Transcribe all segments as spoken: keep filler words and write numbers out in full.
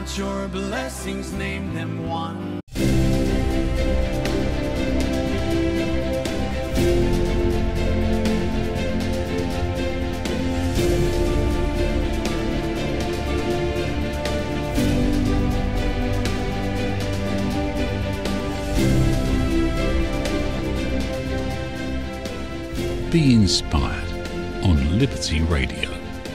Count your blessings, name them one. Be inspired on Liberty Radio.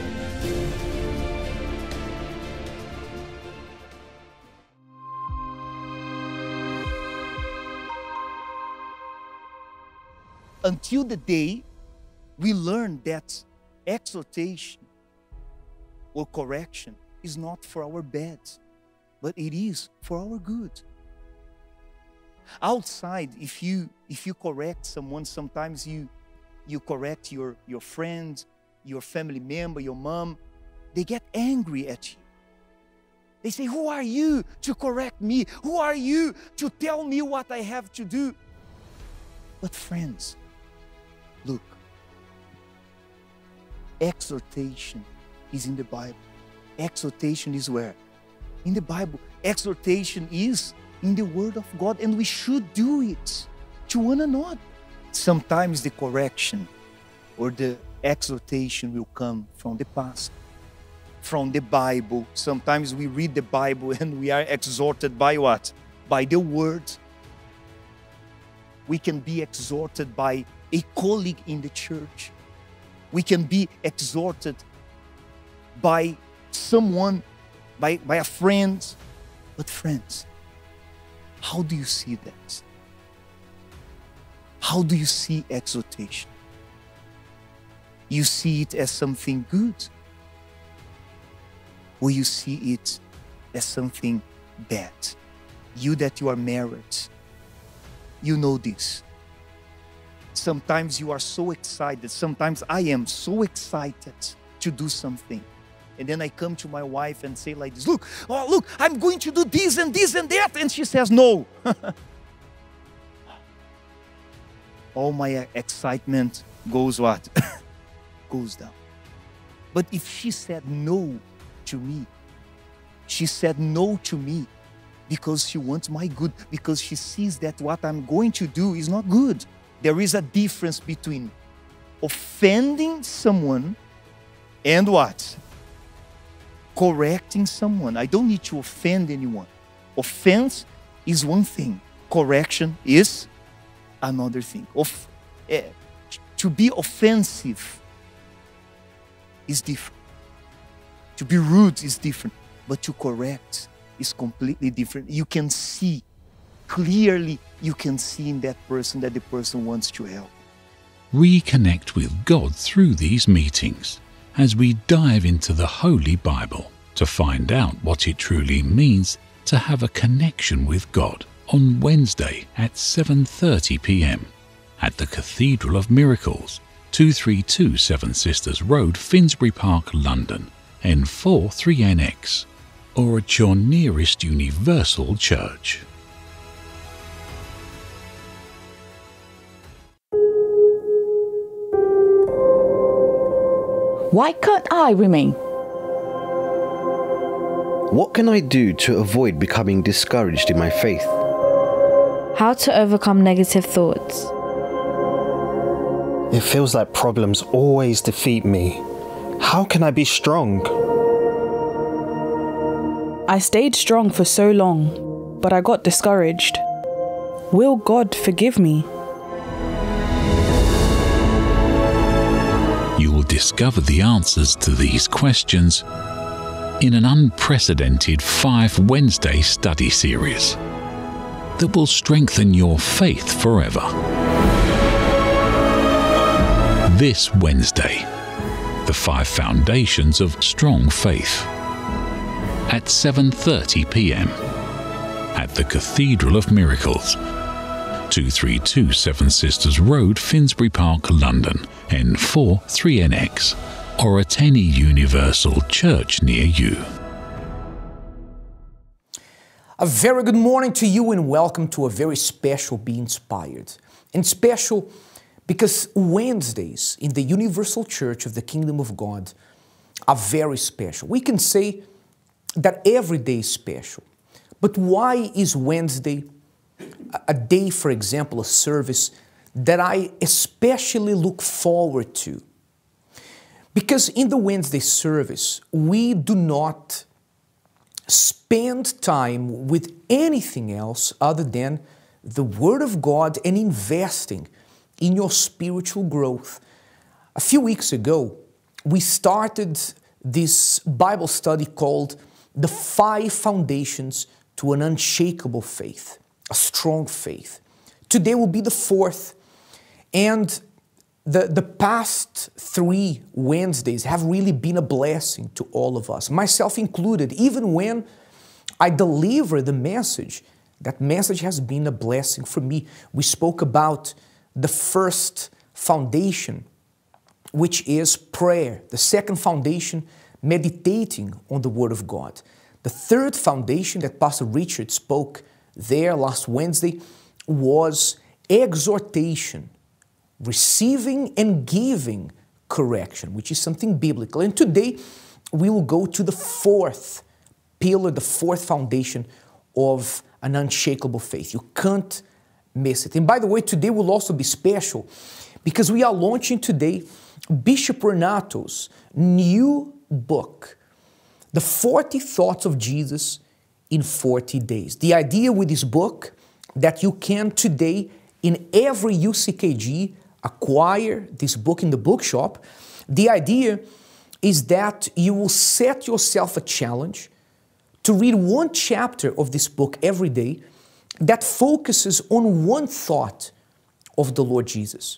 Until the day we learn that exhortation or correction is not for our bad, but it is for our good. Outside, if you if you correct someone, sometimes you you correct your, your friend, your family member, your mom, they get angry at you. They say, who are you to correct me? Who are you to tell me what I have to do? But friends, look, exhortation is in the Bible. Exhortation is where? In the Bible. Exhortation is in the Word of God, and we should do it to one another. Sometimes the correction or the exhortation will come from the past, from the Bible. Sometimes we read the Bible and we are exhorted by what? By the Word. We can be exhorted by a colleague in the church. We can be exhorted by someone, by, by a friend. But friends, how do you see that? How do you see exhortation? You see it as something good, or you see it as something bad? You that you are married, you know this. Sometimes you are so excited. Sometimes I am so excited to do something. And then I come to my wife and say like this, look, oh look, I'm going to do this and this and that. And she says, no. All my excitement goes what? Goes down. But if she said no to me, she said no to me because she wants my good, because she sees that what I'm going to do is not good. There is a difference between offending someone and what? Correcting someone. I don't need to offend anyone. Offense is one thing. Correction is another thing. Of, uh, to be offensive is different. To be rude is different. But to correct is completely different. You can see, clearly you can see in that person that the person wants to help. Reconnect with God through these meetings as we dive into the Holy Bible to find out what it truly means to have a connection with God. On Wednesday at seven thirty p m at the Cathedral of Miracles, two three two Seven Sisters Road, Finsbury Park, London, N four three N X, or at your nearest Universal Church. Why can't I remain? What can I do to avoid becoming discouraged in my faith? How to overcome negative thoughts. It feels like problems always defeat me. How can I be strong? I stayed strong for so long, but I got discouraged. Will God forgive me? You will discover the answers to these questions in an unprecedented five Wednesday study series that will strengthen your faith forever. This Wednesday, the five foundations of strong faith, at seven thirty p m at the Cathedral of Miracles, two three two Seven Sisters Road, Finsbury Park, London, N four three N X, or at any Universal Church near you. A very good morning to you and welcome to a very special Be Inspired. And special because Wednesdays in the Universal Church of the Kingdom of God are very special. We can say that every day is special. But why is Wednesday a day, for example, a service that I especially look forward to? Because in the Wednesday service, we do not spend time with anything else other than the Word of God and investing in your spiritual growth. A few weeks ago, we started this Bible study called The Five Foundations to an Unshakable Faith, a Strong Faith. Today will be the fourth, and the, the past three Wednesdays have really been a blessing to all of us, myself included. Even when I deliver the message, that message has been a blessing for me. We spoke about the first foundation, which is prayer. The second foundation, meditating on the Word of God. The third foundation that Pastor Richard spoke there last Wednesday was exhortation, receiving and giving correction, which is something biblical. And today we will go to the fourth pillar, the fourth foundation of an unshakable faith. You can't miss it. And by the way, today will also be special because we are launching today Bishop Renato's new book, The forty Thoughts of Jesus in forty days. The idea with this book that you can today in every U C K G acquire this book in the bookshop. The idea is that you will set yourself a challenge to read one chapter of this book every day that focuses on one thought of the Lord Jesus.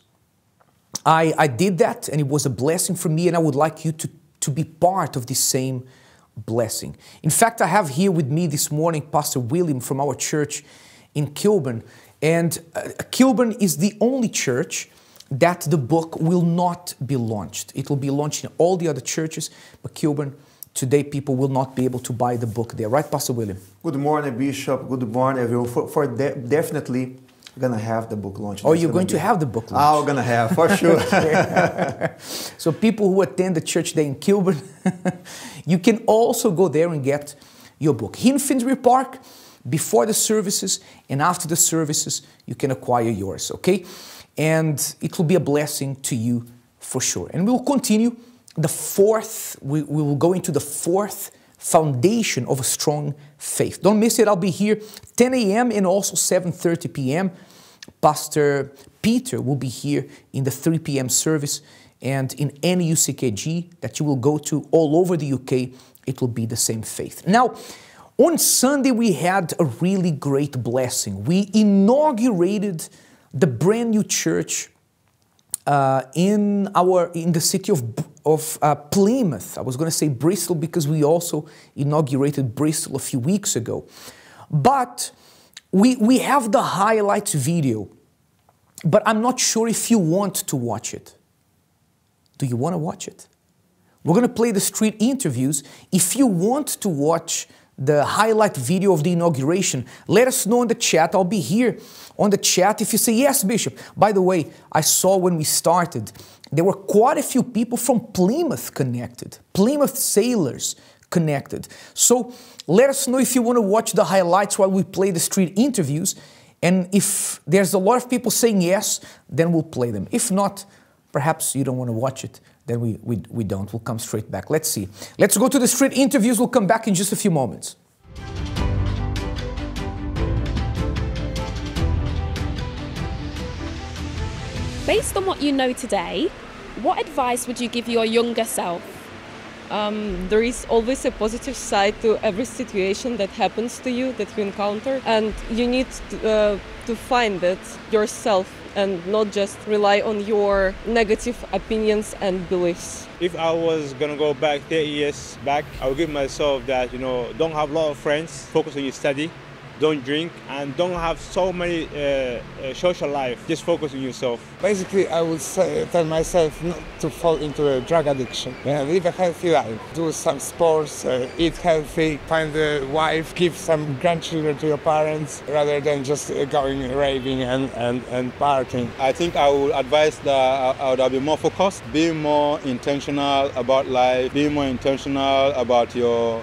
I, I did that and it was a blessing for me, and I would like you to, to be part of this same blessing. In fact, I have here with me this morning Pastor William from our church in Kilburn, and uh, Kilburn is the only church that the book will not be launched. It will be launched in all the other churches, but Kilburn, today people will not be able to buy the book there. Right, Pastor William? Good morning, Bishop. Good morning, everyone. For, for de definitely going to have the book launched. Oh, you're going to have the book launched? Oh, we're going to have, for sure. So people who attend the church there in Kilburn, you can also go there and get your book. Here in Finsbury Park, before the services and after the services, you can acquire yours, okay? And it will be a blessing to you for sure. And we will continue the fourth, we, we will go into the fourth foundation of a strong faith. Don't miss it. I'll be here ten A M and also seven thirty P M Pastor Peter will be here in the three P M service, and in any U C K G that you will go to all over the U K, it will be the same faith. Now, on Sunday, we had a really great blessing. We inaugurated the brand new church uh, in our in the city of of uh, Plymouth. I was going to say Bristol because we also inaugurated Bristol a few weeks ago. But we we have the highlights video, but I'm not sure if you want to watch it. Do you want to watch it? We're going to play the street interviews. If you want to watch the highlight video of the inauguration, let us know in the chat. I'll be here on the chat if you say, yes, Bishop. By the way, I saw when we started, there were quite a few people from Plymouth connected, Plymouth sailors connected. So let us know if you want to watch the highlights while we play the street interviews. And if there's a lot of people saying yes, then we'll play them. If not, perhaps you don't want to watch it, then we, we, we don't. We'll come straight back. Let's see. Let's go to the street interviews. We'll come back in just a few moments. Based on what you know today, what advice would you give your younger self? Um, there is always a positive side to every situation that happens to you, that you encounter, and you need to, uh, to find it yourself and not just rely on your negative opinions and beliefs. If I was gonna go back thirty years back, I would give myself that, you know, don't have a lot of friends, focus on your study, don't drink, and don't have so many uh, uh, social life. Just focus on yourself. Basically, I would say, tell myself not to fall into a drug addiction. Yeah, live a healthy life. Do some sports, uh, eat healthy, find a wife, give some grandchildren to your parents, rather than just uh, going raving and, and, and partying. I think I would advise that I would be more focused, be more intentional about life, be more intentional about your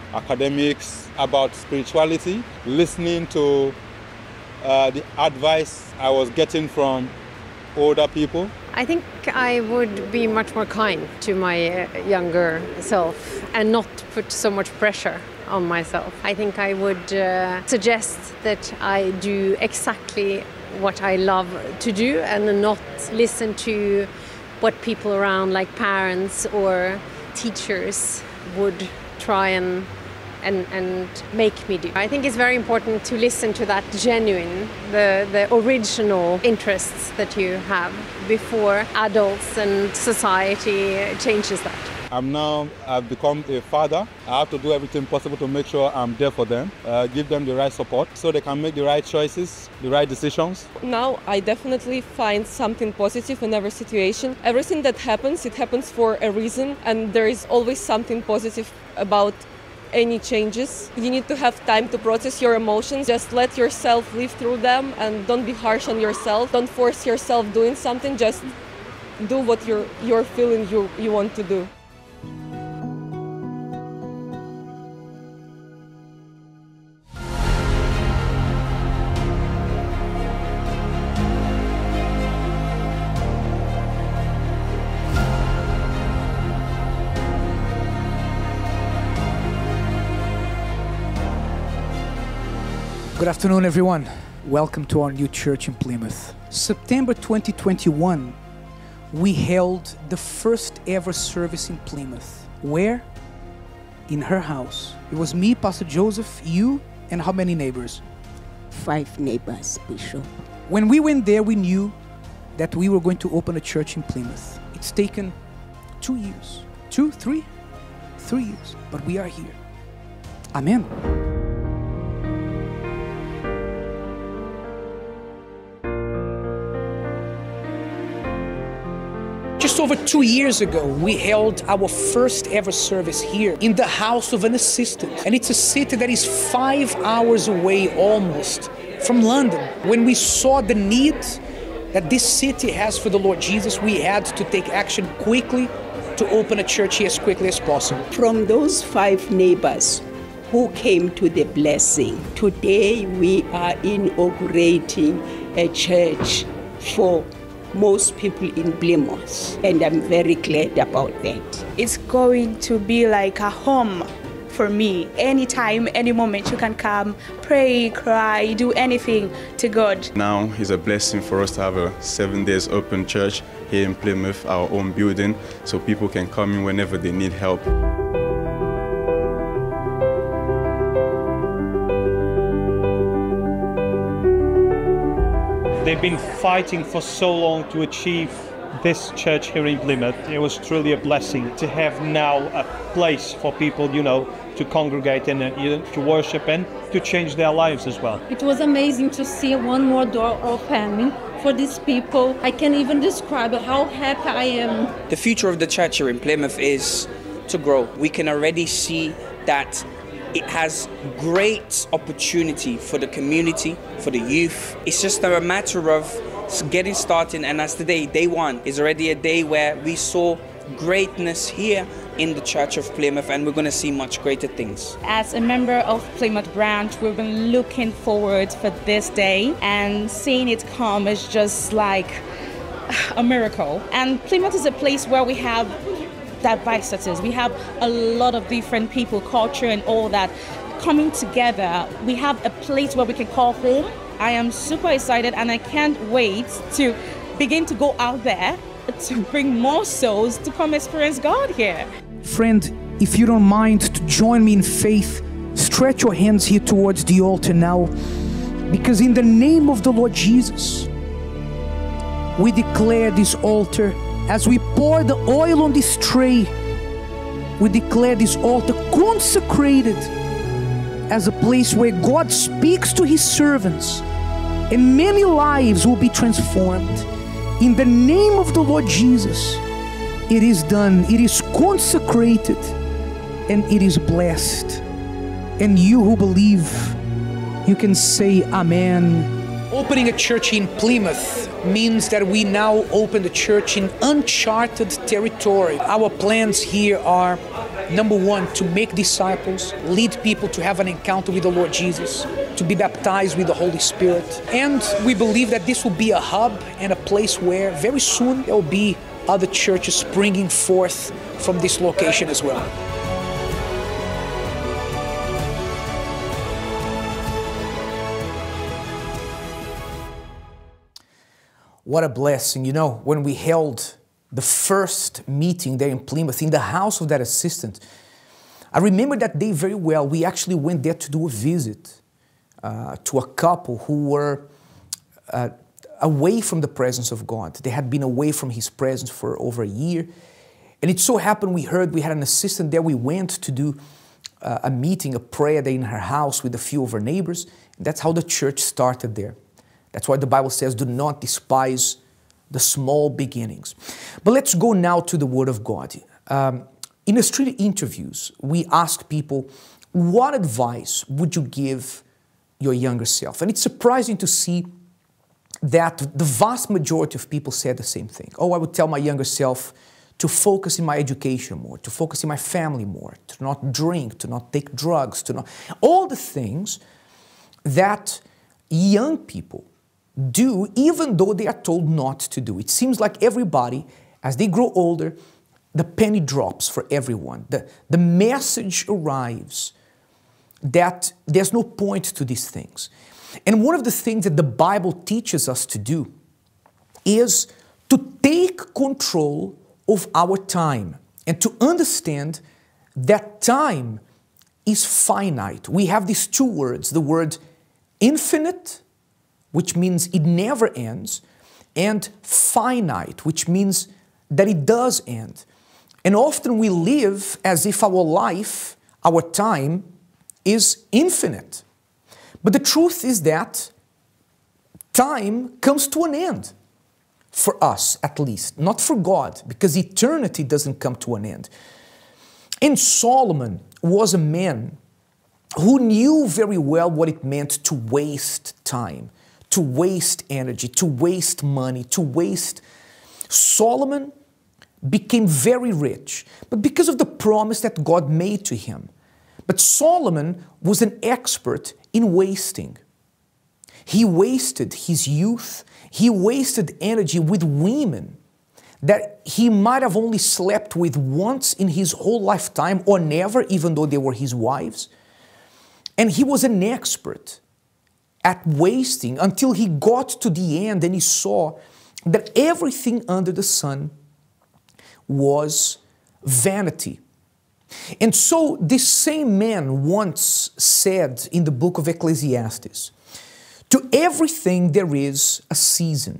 academics, about spirituality, listening to uh, the advice I was getting from older people. I think I would be much more kind to my uh, younger self and not put so much pressure on myself. I think I would uh, suggest that I do exactly what I love to do and not listen to what people around, like parents or teachers, would try and And, and make me do. I think it's very important to listen to that genuine, the, the original interests that you have before adults and society changes that. I'm now, I've become a father. I have to do everything possible to make sure I'm there for them, uh, give them the right support so they can make the right choices, the right decisions. Now I definitely find something positive in every situation. Everything that happens, it happens for a reason, and there is always something positive about any changes. You need to have time to process your emotions. Just let yourself live through them and don't be harsh on yourself. Don't force yourself doing something. Just do what you're, you're feeling you, you want to do. Good afternoon, everyone. Welcome to our new church in Plymouth. September twenty twenty-one, we held the first ever service in Plymouth. Where? In her house. It was me, Pastor Joseph, you, and how many neighbors? Five neighbors, Bishop. When we went there, we knew that we were going to open a church in Plymouth. It's taken two years. Two, three? Three years. But we are here. Amen. Just over two years ago, we held our first ever service here in the house of an assistant. And it's a city that is five hours away almost from London. When we saw the need that this city has for the Lord Jesus, we had to take action quickly to open a church here as quickly as possible. From those five neighbors who came to the blessing, today we are inaugurating a church for most people in Plymouth, and I'm very glad about that. It's going to be like a home for me. Anytime, any moment you can come, pray, cry, do anything to God. Now is a blessing for us to have a seven days open church here in Plymouth, our own building, so people can come in whenever they need help. They've been fighting for so long to achieve this church here in Plymouth. It was truly a blessing to have now a place for people, you know, to congregate and uh, to worship and to change their lives as well. It was amazing to see one more door opening for these people. I can't even describe how happy I am. The future of the church here in Plymouth is to grow. We can already see that it has great opportunity for the community, for the youth. It's just a matter of getting started, and as today, day one, is already a day where we saw greatness here in the Church of Plymouth, and we're going to see much greater things. As a member of Plymouth branch, we've been looking forward for this day, and seeing it come is just like a miracle. And Plymouth is a place where we have diversities. We have a lot of different people, culture and all that coming together. We have a place where we can call home. I am super excited and I can't wait to begin to go out there to bring more souls to come experience God here. Friend, if you don't mind to join me in faith, stretch your hands here towards the altar now, because in the name of the Lord Jesus, we declare this altar. As we pour the oil on this tray, we declare this altar consecrated as a place where God speaks to His servants and many lives will be transformed. In the name of the Lord Jesus, it is done, it is consecrated, and it is blessed. And you who believe, you can say amen Opening a church in Plymouth means that we now open a church in uncharted territory. Our plans here are, number one, to make disciples, lead people to have an encounter with the Lord Jesus, to be baptized with the Holy Spirit. And we believe that this will be a hub and a place where very soon there will be other churches springing forth from this location as well. What a blessing. You know, when we held the first meeting there in Plymouth, in the house of that assistant, I remember that day very well. We actually went there to do a visit uh, to a couple who were uh, away from the presence of God. They had been away from His presence for over a year. And it so happened we heard we had an assistant there. We went to do uh, a meeting, a prayer there in her house with a few of her neighbors. And that's how the church started there. That's why the Bible says, do not despise the small beginnings. But let's go now to the Word of God. Um, in the street interviews, we ask people, what advice would you give your younger self? And it's surprising to see that the vast majority of people said the same thing. Oh, I would tell my younger self to focus in my education more, to focus in my family more, to not drink, to not take drugs, to not... all the things that young people do, even though they are told not to do. It seems like everybody, as they grow older, the penny drops for everyone. The, the message arrives that there's no point to these things. And one of the things that the Bible teaches us to do is to take control of our time and to understand that time is finite. We have these two words, the word infinite, which means it never ends, and finite, which means that it does end. And often we live as if our life, our time, is infinite. But the truth is that time comes to an end, for us at least, not for God, because eternity doesn't come to an end. And Solomon was a man who knew very well what it meant to waste time, to waste energy, to waste money, to waste... Solomon became very rich, but because of the promise that God made to him. But Solomon was an expert in wasting. He wasted his youth, he wasted energy with women that he might have only slept with once in his whole lifetime or never, even though they were his wives. And he was an expert at wasting until he got to the end and he saw that everything under the sun was vanity. And so this same man once said in the book of Ecclesiastes, to everything there is a season,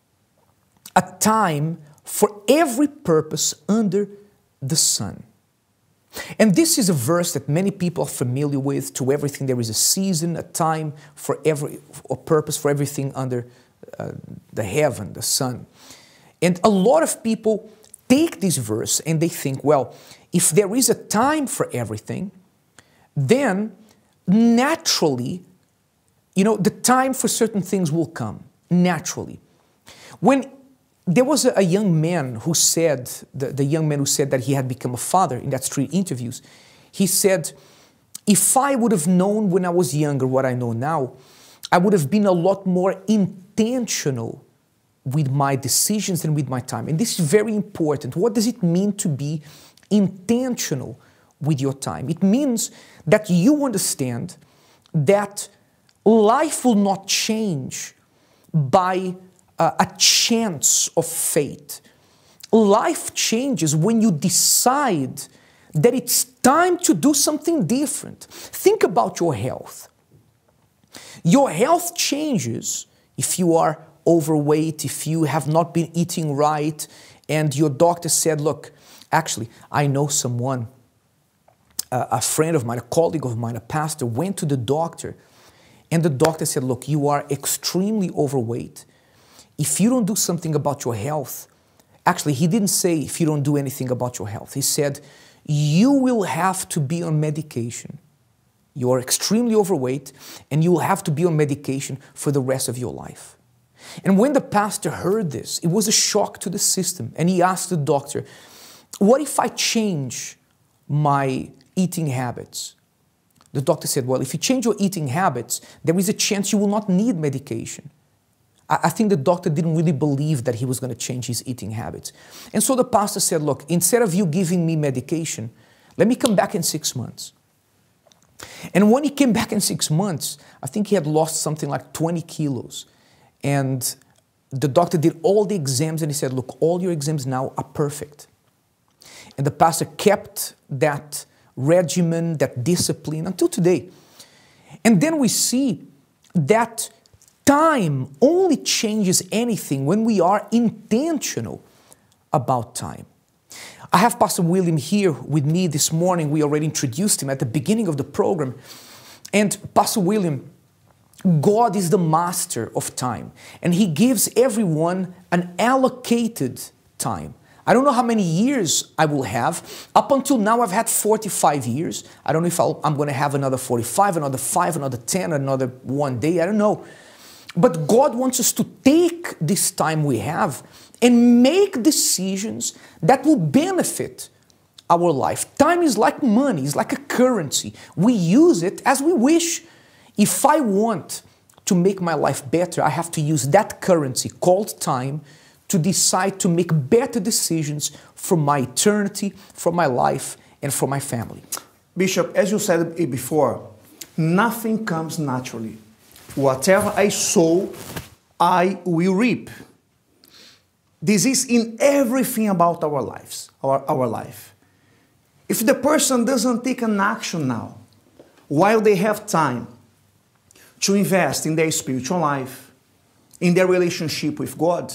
a time for every purpose under the sun. And this is a verse that many people are familiar with. To everything there is a season, a time for every a purpose for everything under uh, the heaven, the sun. And a lot of people take this verse and they think, well, if there is a time for everything, then naturally, you know, the time for certain things will come, naturally. When there was a, a young man who said, the, the young man who said that he had become a father in that street interviews, he said, if I would have known when I was younger what I know now, I would have been a lot more intentional with my decisions and with my time. And this is very important. What does it mean to be intentional with your time? It means that you understand that life will not change by uh, a chance of fate. Life changes when you decide that it's time to do something different. Think about your health. Your health changes if you are overweight, if you have not been eating right, and your doctor said, look, actually, I know someone, uh, a friend of mine, a colleague of mine, a pastor, went to the doctor, and the doctor said, look, you are extremely overweight. If you don't do something about your health, actually, he didn't say if you don't do anything about your health. He said, you will have to be on medication You are extremely overweight, and you will have to be on medication for the rest of your life. And when the pastor heard this, it was a shock to the system. And he asked the doctor, what if I change my eating habits? The doctor said, well, if you change your eating habits, there is a chance you will not need medication. I, I think the doctor didn't really believe that he was going to change his eating habits. And so the pastor said, look, instead of you giving me medication, let me come back in six months. And when he came back in six months, I think he had lost something like twenty kilos. And the doctor did all the exams and he said, look, all your exams now are perfect. And the pastor kept that regimen, that discipline until today. And then we see that time only changes anything when we are intentional about time. I have Pastor William here with me this morning. We already introduced him at the beginning of the program. And Pastor William, God is the master of time, and He gives everyone an allocated time. I don't know how many years I will have. Up until now, I've had forty-five years. I don't know if I'll, I'm going to have another forty-five, another five, another ten, another one day. I don't know. But God wants us to take this time we have and make decisions that will benefit our life. Time is like money, it's like a currency. We use it as we wish. If I want to make my life better, I have to use that currency called time to decide to make better decisions for my eternity, for my life, and for my family. Bishop, as you said before, nothing comes naturally. Whatever I sow, I will reap. This is in everything about our lives, our, our life. If the person doesn't take an action now, while they have time to invest in their spiritual life, in their relationship with God,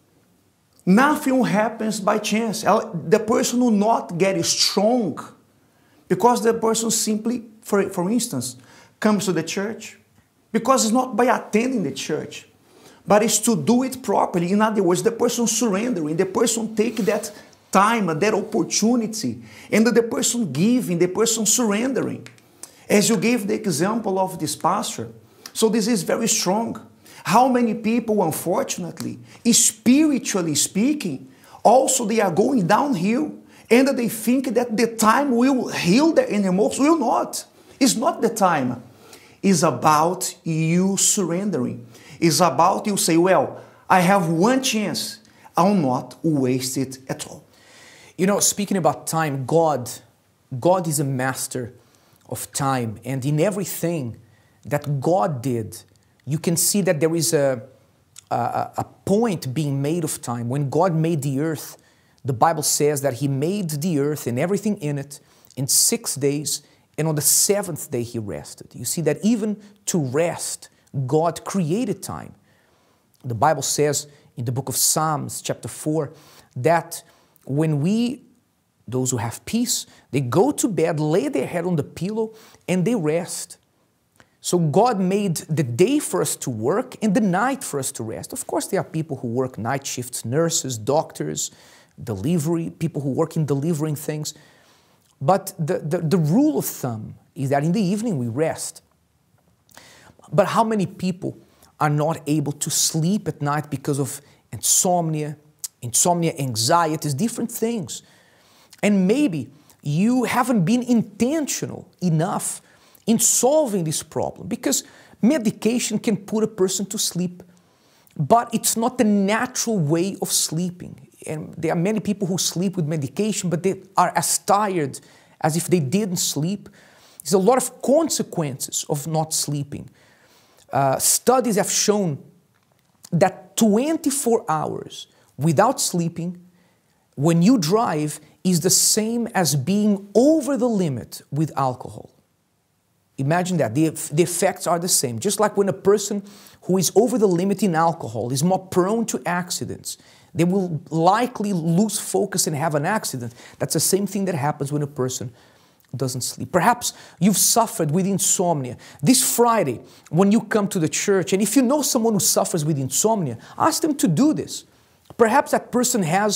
nothing happens by chance. The person will not get strong because the person simply, for, for instance, comes to the church. Because it's not by attending the church, but it's to do it properly. In other words, the person surrendering, the person taking that time, that opportunity, and the person giving, the person surrendering. As you gave the example of this pastor, so this is very strong. How many people, unfortunately, spiritually speaking, also they are going downhill, and they think that the time will heal their innermost. Will not. It's not the time. It's about you surrendering. It's about you say, well, I have one chance. I'll not waste it at all. You know, speaking about time, God, God is a master of time. And in everything that God did, you can see that there is a, a, a point being made of time. When God made the earth, the Bible says that He made the earth and everything in it in six days, and on the seventh day He rested. You see that even to rest, God created time. The Bible says in the book of Psalms, chapter four, that when we, those who have peace, they go to bed, lay their head on the pillow, and they rest. So God made the day for us to work and the night for us to rest. Of course, there are people who work night shifts, nurses, doctors, delivery, people who work in delivering things. But the, the, the rule of thumb is that in the evening we rest. But how many people are not able to sleep at night because of insomnia, insomnia, anxieties, different things? And maybe you haven't been intentional enough in solving this problem, because medication can put a person to sleep, but it's not the natural way of sleeping. And there are many people who sleep with medication, but they are as tired as if they didn't sleep. There's a lot of consequences of not sleeping. Uh, studies have shown that twenty-four hours without sleeping, when you drive, is the same as being over the limit with alcohol. Imagine that. The, the effects are the same. Just like when a person who is over the limit in alcohol is more prone to accidents, they will likely lose focus and have an accident. That's the same thing that happens when a person doesn't sleep. Perhaps you've suffered with insomnia. This Friday, when you come to the church, and if you know someone who suffers with insomnia, ask them to do this. Perhaps that person has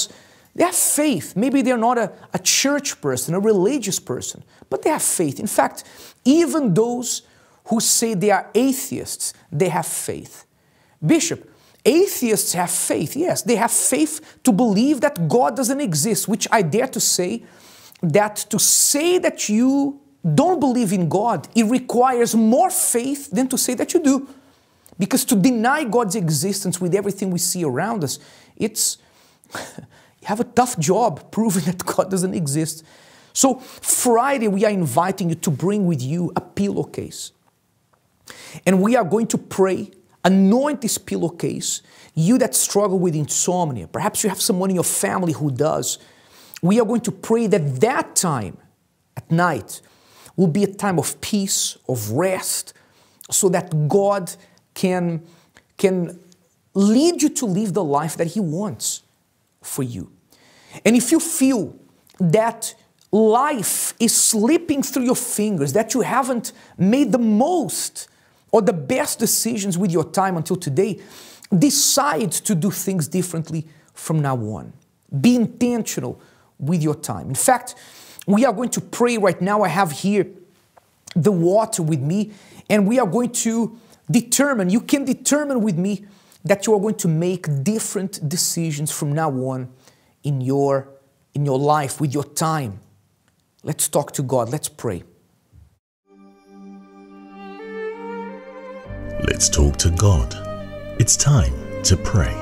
They have faith. Maybe they're not a, a church person, a religious person, but they have faith. In fact, even those who say they are atheists, they have faith. Bishop, atheists have faith. Yes, they have faith to believe that God doesn't exist, which I dare to say that to say that you don't believe in God, it requires more faith than to say that you do. Because to deny God's existence with everything we see around us, it's... you have a tough job proving that God doesn't exist. So Friday, we are inviting you to bring with you a pillowcase. And we are going to pray, anoint this pillowcase. You that struggle with insomnia, perhaps you have someone in your family who does. We are going to pray that that time at night will be a time of peace, of rest, so that God can, can lead you to live the life that He wants for you. And if you feel that life is slipping through your fingers, that you haven't made the most or the best decisions with your time until today, decide to do things differently from now on. Be intentional with your time. In fact, we are going to pray right now. I have here the water with me, and we are going to determine, you can determine with me that you are going to make different decisions from now on in your, in your life, with your time. Let's talk to God. Let's pray. Let's talk to God. It's time to pray.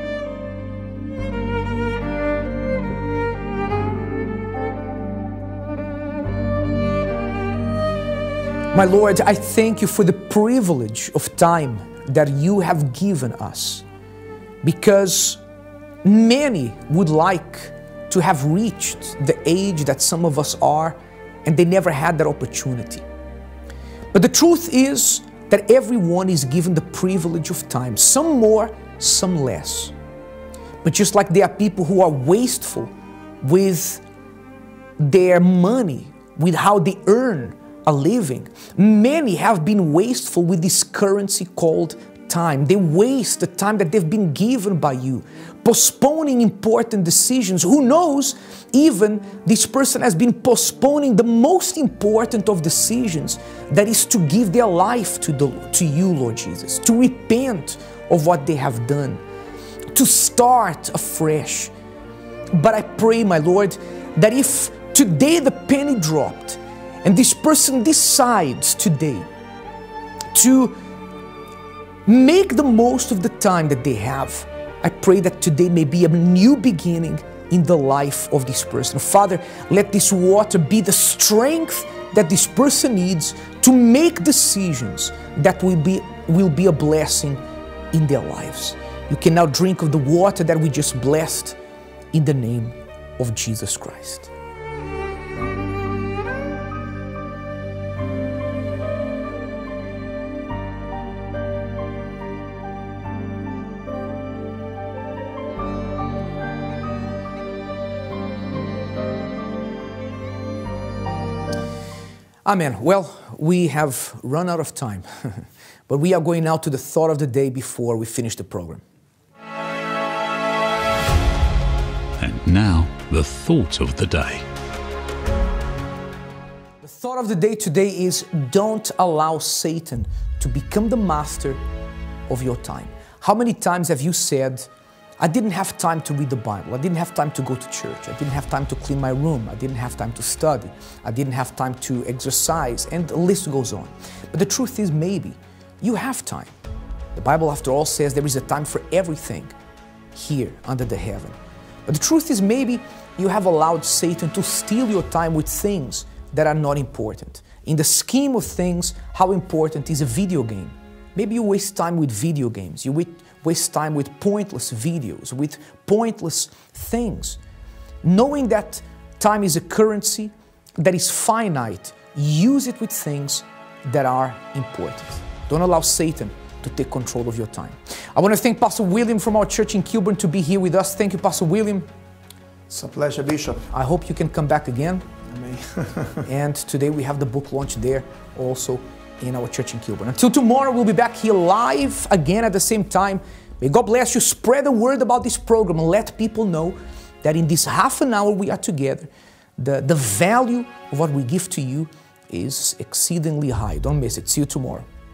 My Lord, I thank you for the privilege of time that you have given us, because many would like to have reached the age that some of us are, and they never had that opportunity. But the truth is that everyone is given the privilege of time, some more, some less. But just like there are people who are wasteful with their money, with how they earn a living, many have been wasteful with this currency called time. They waste the time that they've been given by you, postponing important decisions. Who knows, even this person has been postponing the most important of decisions, that is to give their life to, the, to you, Lord Jesus, to repent of what they have done, to start afresh. But I pray, my Lord, that if today the penny dropped, and this person decides today to make the most of the time that they have, I pray that today may be a new beginning in the life of this person. Father, let this water be the strength that this person needs to make decisions that will be, will be a blessing in their lives. You can now drink of the water that we just blessed in the name of Jesus Christ. Amen. Well, we have run out of time, but we are going now to the thought of the day before we finish the program. And now, the thought of the day. The thought of the day today is, don't allow Satan to become the master of your time. How many times have you said, I didn't have time to read the Bible. I didn't have time to go to church. I didn't have time to clean my room. I didn't have time to study. I didn't have time to exercise, and the list goes on. But the truth is, maybe you have time. The Bible, after all, says there is a time for everything here under the heaven. But the truth is, maybe you have allowed Satan to steal your time with things that are not important. In the scheme of things, how important is a video game? Maybe you waste time with video games. You waste time with pointless videos, with pointless things. Knowing that time is a currency that is finite, use it with things that are important. Don't allow Satan to take control of your time. I want to thank Pastor William from our church in Kilburn to be here with us. Thank you, Pastor William. It's a pleasure, Bishop. I hope you can come back again. Amen. And today we have the book launch there also in our church in Kilburn. Until tomorrow, we'll be back here live again at the same time. May God bless you. Spread the word about this program and let people know that in this half an hour we are together, the, the value of what we give to you is exceedingly high. Don't miss it. See you tomorrow.